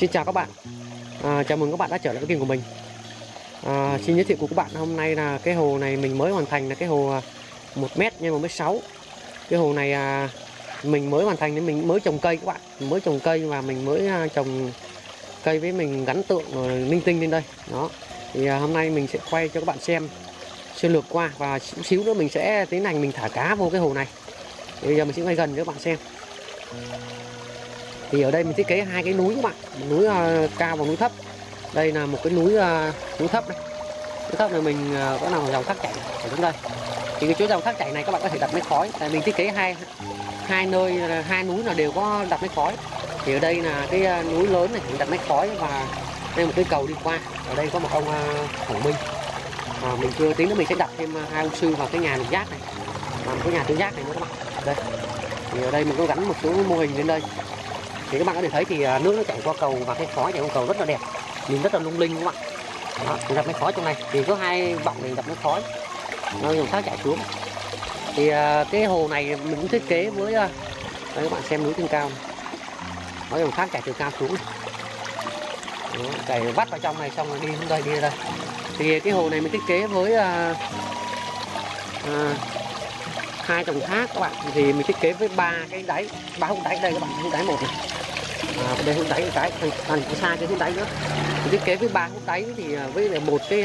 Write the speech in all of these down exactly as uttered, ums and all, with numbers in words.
Xin chào các bạn, à, chào mừng các bạn đã trở lại với kênh của mình. à, Xin giới thiệu của các bạn hôm nay là cái hồ này mình mới hoàn thành là cái hồ một mét nhân một mét sáu. Cái hồ này à, mình mới hoàn thành nên mình mới trồng cây các bạn, mình mới trồng cây và mình mới à, trồng cây với mình gắn tượng rồi linh tinh lên đây. Đó thì à, hôm nay mình sẽ quay cho các bạn xem sơ lược qua và xíu xíu nữa mình sẽ tiến hành mình thả cá vô cái hồ này. Thì bây giờ mình sẽ quay gần cho các bạn xem. Thì ở đây mình thiết kế hai cái núi các bạn, một núi uh, cao và núi thấp. Đây là một cái núi uh, núi thấp này, núi thấp này mình uh, có làm dòng thác chảy ở trong đây. Thì cái chỗ dòng thác chảy này các bạn có thể đặt máy khói, tại mình thiết kế hai hai nơi hai núi là đều có đặt máy khói. Thì ở đây là cái uh, núi lớn này mình đặt máy khói và đây một cái cầu đi qua. Ở đây có một ông uh, thủ binh. À, mình chưa tính đến mình sẽ đặt thêm uh, hai ông sư vào cái nhà lục giác này, làm cái nhà tứ giác này nữa các bạn. Đây thì ở đây mình có gắn một số mô hình lên đây. Thì các bạn có thể thấy thì nước nó chảy qua cầu và cái khói chảy qua cầu rất là đẹp, nhìn rất là lung linh các bạn. Đó, mình đặt máy khói trong này thì có hai bọng mình đặt máy khói, nó dòng thác chảy xuống. Thì cái hồ này mình cũng thiết kế với đây các bạn xem núi trên cao này. Nó dòng thác chảy từ cao xuống này. Đó, chảy vắt vào trong này xong rồi đi xuống đây đi ra đây. Thì cái hồ này mình thiết kế với à, à, hai dòng thác các bạn, thì mình thiết kế với ba cái đáy, ba hút đáy đây các bạn, hút đáy một này, à, đây hút đáy cái còn xa cái hút đáy nữa. Mình thiết kế với ba hút đáy thì với một cái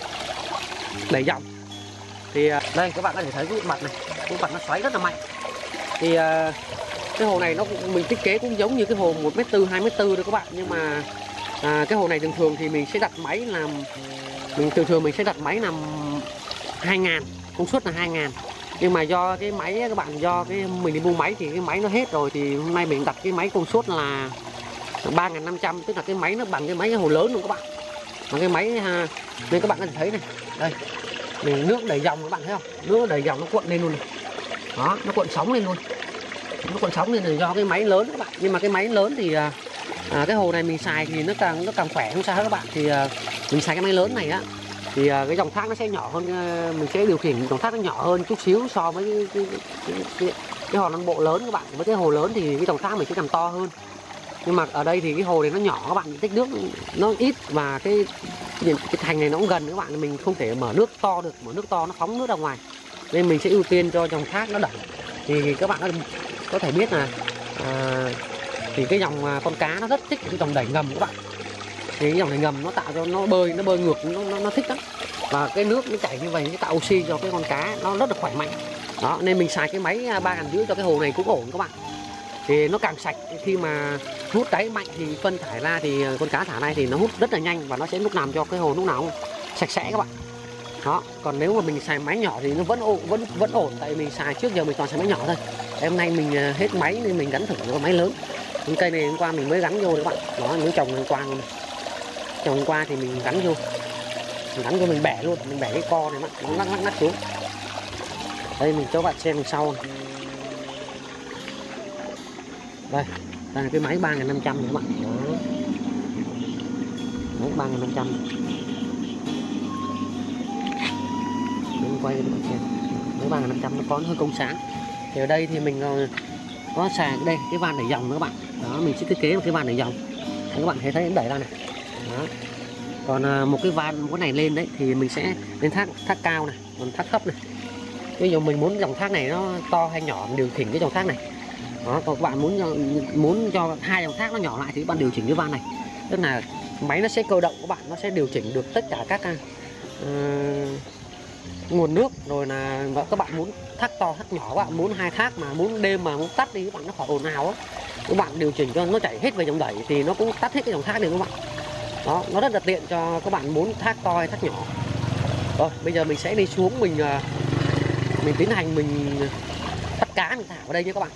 đẩy dòng. Thì đây các bạn có thể thấy cái mặt này, cái mặt nó xoáy rất là mạnh. Thì cái hồ này nó mình thiết kế cũng giống như cái hồ một mét tư, hai mét tư thôi các bạn, nhưng mà à, cái hồ này thường thường thì mình sẽ đặt máy làm mình thường thường mình sẽ đặt máy làm hai ngàn, công suất là hai ngàn. Nhưng mà do cái máy các bạn, do cái mình đi mua máy thì cái máy nó hết rồi, thì hôm nay mình đặt cái máy công suất là ba nghìn năm trăm, tức là cái máy nó bằng cái máy cái hồ lớn luôn các bạn, bằng cái máy ha. Nên các bạn có thể thấy này, đây mình nước đầy dòng các bạn thấy không, nước đầy dòng nó cuộn lên luôn này. Đó, nó cuộn sóng lên luôn, nó cuộn sóng lên là do cái máy lớn các bạn. Nhưng mà cái máy lớn thì à, cái hồ này mình xài thì nó càng nó càng khỏe không sao hết các bạn. Thì à, mình xài cái máy lớn này á, thì uh, cái dòng thác nó sẽ nhỏ hơn, uh, mình sẽ điều khiển dòng thác nó nhỏ hơn chút xíu so với cái cái, cái, cái, cái hồ non bộ lớn các bạn. Với cái hồ lớn thì cái dòng thác mình sẽ làm to hơn, nhưng mà ở đây thì cái hồ này nó nhỏ các bạn, diện tích nước nó ít và cái cái thành này nó cũng gần các bạn, mình không thể mở nước to được, mở nước to nó phóng nước ra ngoài, nên mình sẽ ưu tiên cho dòng thác nó đẩy. Thì các bạn có thể biết là à, thì cái dòng con cá nó rất thích cái dòng đẩy ngầm các bạn. Thì cái dòng này ngầm nó tạo cho nó bơi nó bơi ngược, nó, nó, nó thích lắm, và cái nước nó chảy như vậy nó tạo oxy cho cái con cá nó rất là khỏe mạnh. Đó nên mình xài cái máy ba ngàn rưỡi cho cái hồ này cũng ổn các bạn. Thì nó càng sạch, khi mà hút đáy mạnh thì phân thải ra thì con cá thả này thì nó hút rất là nhanh và nó sẽ lúc làm cho cái hồ lúc nào cũng sạch sẽ các bạn. Đó, còn nếu mà mình xài máy nhỏ thì nó vẫn ổn, vẫn vẫn ổn, tại mình xài trước giờ mình toàn xài máy nhỏ thôi. Hôm nay mình hết máy nên mình gắn thử cái máy lớn. Những cây này hôm qua mình mới gắn vô đấy các bạn. Đó, những trồng hôm qua trồng hôm qua thì mình gắn vô, mình gắn vô mình bẻ luôn, mình bẻ cái co này nó lắc lắc lắc xuống. Đây mình cho bạn xem đằng sau này. Đây, đây là cái máy ba nghìn năm trăm các bạn. Đó. Máy ba nghìn năm trăm. Mình quay cho các bạn xem. Máy ba nghìn năm trăm nó có hơi công sáng. Thì ở đây thì mình có xài đây cái van đẩy dòng nữa các bạn. Đó, mình sẽ thiết kế một cái van đẩy dòng. Các bạn thấy thấy nó đẩy ra này. Đó. Còn một cái van một cái này lên đấy thì mình sẽ lên thác thác cao này, còn thác thấp này. Ví dụ mình muốn dòng thác này nó to hay nhỏ, điều chỉnh cái dòng thác này. Đó, còn các bạn muốn muốn cho hai dòng thác nó nhỏ lại thì các bạn điều chỉnh cái van này. Tức là máy nó sẽ cơ động các bạn, nó sẽ điều chỉnh được tất cả các uh, nguồn nước. Rồi là các bạn muốn thác to thác nhỏ, các bạn muốn hai thác mà muốn đêm mà muốn tắt đi các bạn nó khỏi ồn ào á, các bạn điều chỉnh cho nó chảy hết về dòng đẩy thì nó cũng tắt hết cái dòng thác này các bạn. Đó, nó rất là tiện cho các bạn muốn thác to hay thác nhỏ. Rồi bây giờ mình sẽ đi xuống, mình mình tiến hành mình bắt cá mình thả vào đây nhé các bạn.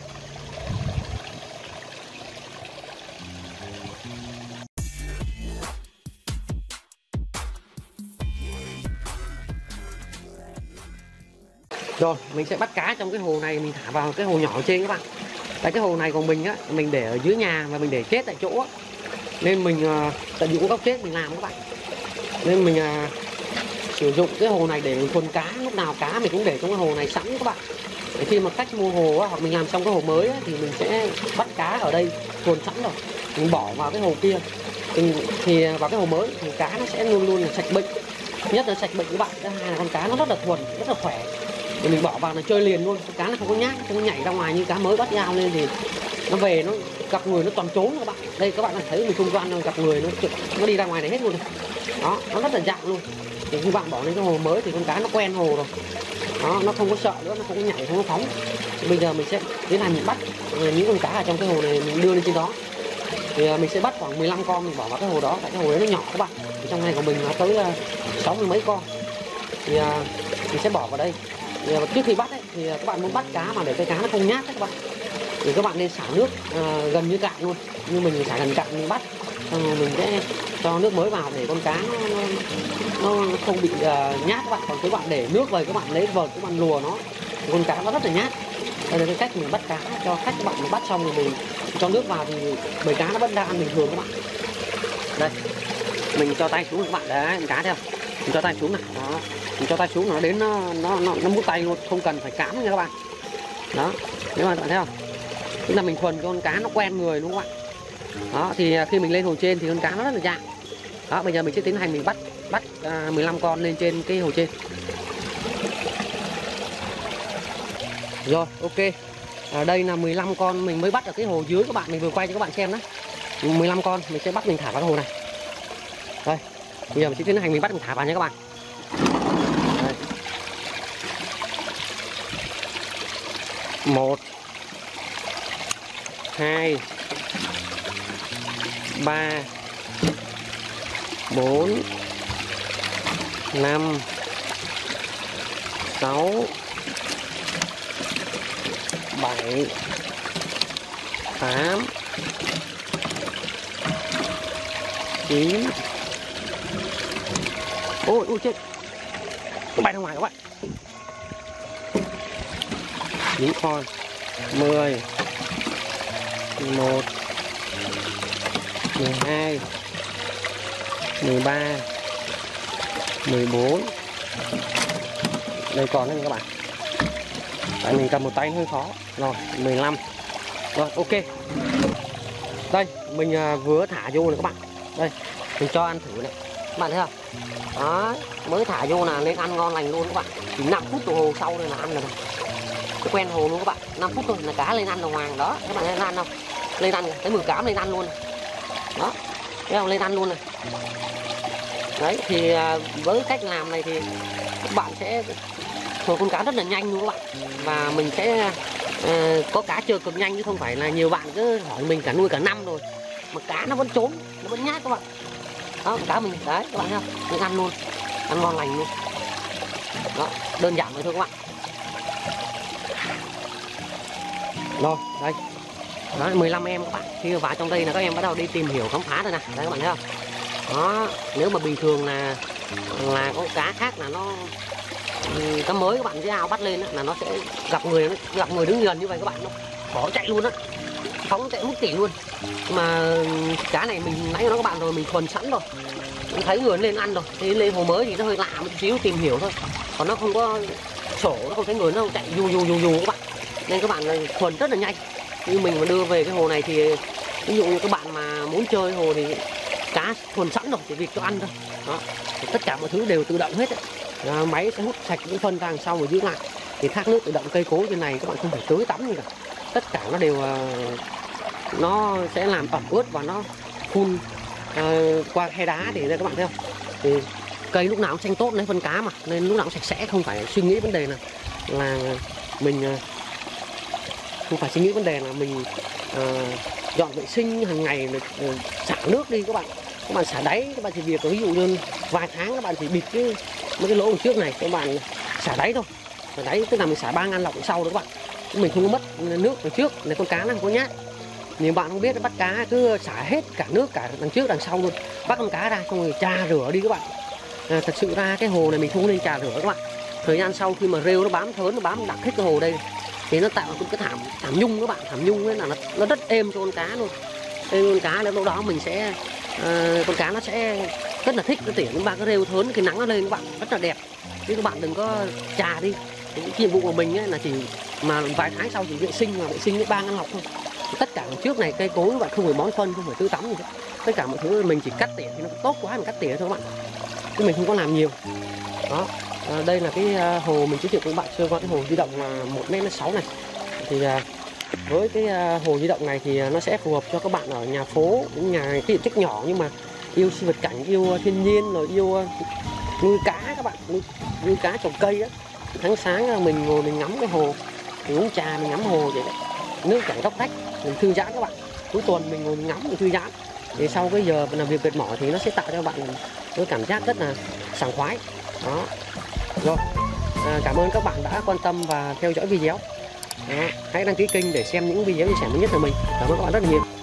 Rồi mình sẽ bắt cá trong cái hồ này, mình thả vào cái hồ nhỏ ở trên các bạn. Tại cái hồ này của mình á, mình để ở dưới nhà và mình để chết tại chỗ á, nên mình uh, tận dụng góc chết mình làm các bạn. Nên mình uh, sử dụng cái hồ này để thuần cá, lúc nào cá mình cũng để trong cái hồ này sẵn các bạn. Để khi mà khách mua hồ á, hoặc mình làm xong cái hồ mới á, thì mình sẽ bắt cá ở đây thuần sẵn rồi. mình bỏ vào cái hồ kia thì, thì vào cái hồ mới thì cá nó sẽ luôn luôn là sạch bệnh, nhất là sạch bệnh các bạn. Thứ hai là con cá nó rất là thuần, rất là khỏe, thì mình bỏ vào là chơi liền luôn. Con cá nó không có nhát, không có nhảy ra ngoài như cá mới bắt dao lên thì nó về nó gặp người nó toàn trốn các bạn. Đây các bạn thấy mình không cho ăn gặp người nó nó đi ra ngoài này hết luôn này. Đó, nó rất là dạng luôn. Thì khi bạn bỏ lên cái hồ mới thì con cá nó quen hồ rồi, đó, nó không có sợ nữa, nó không có nhảy, không có phóng. Thì bây giờ mình sẽ tiến hành mình bắt những con cá ở trong cái hồ này, mình đưa lên trên đó. Thì mình sẽ bắt khoảng mười lăm con, mình bỏ vào cái hồ đó. Tại cái hồ đấy nó nhỏ các bạn, thì trong này của mình nó tới sáu mươi mấy con, thì mình sẽ bỏ vào đây. Thì trước khi bắt ấy, thì các bạn muốn bắt cá mà để cái cá nó không nhát ấy, các bạn, thì các bạn nên xả nước uh, gần như cạn luôn, nhưng mình xả gần cạn mình bắt, xong rồi mình sẽ cho nước mới vào để con cá nó, nó, nó không bị uh, nhát các bạn. Còn các bạn để nước về các bạn lấy vợt các bạn lùa nó thì con cá nó rất là nhát. Đây là cái cách mình bắt cá cho khách các bạn. Mình bắt xong rồi mình cho nước vào thì bầy cá nó vẫn đang ăn bình thường các bạn. Đây mình cho tay xuống các bạn, đấy cá theo mình cho tay xuống này, đó mình cho tay xuống nó đến nó nó nó, nó mút tay luôn, không cần phải cám nha các bạn. Đó, nếu mà bạn thấy không, tức là mình thuần cho con cá nó quen người đúng không các bạn. Đó thì khi mình lên hồ trên thì con cá nó rất là dạng. Đó, bây giờ mình sẽ tiến hành mình bắt bắt à, mười lăm con lên trên cái hồ trên. Rồi, ok. À, đây là mười lăm con mình mới bắt ở cái hồ dưới các bạn, mình vừa quay cho các bạn xem đó. mười lăm con mình sẽ bắt mình thả vào cái hồ này. Đây, bây giờ mình sẽ tiến hành mình bắt mình thả vào nha các bạn. Đây. Một, hai, ba, bốn, năm, sáu, bảy, tám, chín. Ôi ôi chết, nó bay ra ngoài các bạn. Chín con, mười, mười một, mười hai, mười ba, mười bốn. Đây còn đấy các bạn. Tại mình cầm một tay hơi khó. Rồi, mười lăm. Rồi, ok. Đây, mình vừa thả vô này các bạn. Đây, mình cho ăn thử này. Các bạn thấy không? Đó, mới thả vô là lên ăn ngon lành luôn các bạn. Chỉ năm phút đồng hồ sau đây là ăn rồi. Cái quen hồ luôn các bạn. năm phút thôi là cá lên ăn đồng hoàng. Đó, các bạn thấy ăn không? Lên ăn, cái mực cám lên ăn luôn. Đó, thấy không? Lên ăn luôn này. Đấy, thì với cách làm này thì các bạn sẽ thổi con cá rất là nhanh luôn các bạn. Và mình sẽ uh, có cá chơi cực nhanh, chứ không phải là nhiều bạn cứ hỏi mình cả nuôi cả năm rồi mà cá nó vẫn trốn, nó vẫn nhát các bạn. Đó, cá mình đấy các bạn thấy không? Mình ăn luôn, ăn ngon lành luôn. Đó, đơn giản vậy thôi các bạn. Rồi, đây. Đó, mười lăm em các bạn. Khi vào trong đây là các em bắt đầu đi tìm hiểu khám phá rồi nè. Đấy các bạn thấy không? Đó, nếu mà bình thường là là có cá khác là nó cá mới các bạn cái ao bắt lên đó, là nó sẽ gặp người, nó gặp người đứng gần như vậy các bạn, nó bỏ chạy luôn á, phóng chạy hút tỉ luôn. Mà cá này mình nãy nói các bạn rồi, mình thuần sẵn rồi, mình thấy người lên ăn rồi, thì lên hồ mới thì nó hơi lạ một xíu, tìm hiểu thôi, còn nó không có sổ, nó không thấy người, nó chạy dù dù dù dù các bạn, nên các bạn thuần rất là nhanh. Như mình mà đưa về cái hồ này thì ví dụ như các bạn mà muốn chơi hồ thì cá thuần sẵn rồi, chỉ việc cho ăn thôi. Đó, tất cả mọi thứ đều tự động hết ấy. À, máy sẽ hút sạch những phân ra đằng sau và giữ lại, thì thác nước tự động cây cối trên này các bạn không phải tưới tắm gì cả, tất cả nó đều uh, nó sẽ làm ẩm ướt và nó phun uh, qua khe đá. Thì đây các bạn thấy không, thì cây lúc nào cũng xanh tốt lấy phân cá mà, nên lúc nào cũng sạch sẽ, không phải suy nghĩ vấn đề là là mình uh, không phải suy nghĩ vấn đề là mình uh, dọn vệ sinh hàng ngày, uh, xả nước đi các bạn. Các bạn xả đáy, các bạn chỉ việc ví dụ như vài tháng các bạn chỉ bịt cái mấy cái lỗ đằng trước này, các bạn xả đáy thôi. Xả đáy tức là mình xả ba ngăn lọc sau đó các bạn, mình không có mất nước đằng trước để con cá nó không có nhát. Nhiều bạn không biết bắt cá cứ xả hết cả nước cả đằng trước đằng sau luôn, bắt con cá ra xong rồi chà rửa đi các bạn. À, thật sự ra cái hồ này mình không nên chà rửa các bạn. Thời gian sau khi mà rêu nó bám thớn, nó bám đặc hết cái hồ đây thì nó tạo một cái thảm thảm nhung các bạn. Thảm nhung ấy là nó, nó rất êm cho con cá luôn. Êm con cá, lúc đó mình sẽ À, con cá nó sẽ rất là thích nó tỉa những ba cái rêu thớn, cái nắng nó lên các bạn rất là đẹp. Chứ các bạn đừng có chà đi. Cái nhiệm vụ của mình ấy là chỉ mà vài tháng sau chỉ vệ sinh, mà vệ sinh cái ba ngăn lọc thôi, Tất cả trước này cây cối các bạn không phải bón phân, không phải tưới tắm gì hết. Tất cả mọi thứ mình chỉ cắt tỉa thì nó tốt quá, mình cắt tỉa thôi các bạn, chứ mình không có làm nhiều. Đó, à, đây là cái à, hồ mình giới thiệu với các bạn sơ qua, cái hồ di động là một mét sáu này. Thì à, với cái à, hồ di động này thì à, nó sẽ phù hợp cho các bạn ở nhà phố, những nhà cái diện tích nhỏ nhưng mà yêu sinh vật cảnh, yêu thiên nhiên, rồi yêu uh, nuôi cá các bạn, nuôi, nuôi cá trồng cây á. Tháng sáng mình ngồi mình ngắm cái hồ, mình uống trà mình ngắm hồ vậy đấy, nước chảy róc rách, mình thư giãn các bạn. Cuối tuần mình ngồi mình ngắm mình thư giãn, thì sau cái giờ làm việc mệt mỏi thì nó sẽ tạo cho bạn cái cảm giác rất là sảng khoái. Đó rồi, à, cảm ơn các bạn đã quan tâm và theo dõi video. Đó, hãy đăng ký kênh để xem những video chia sẻ mới nhất của mình. Cảm ơn các bạn rất là nhiều.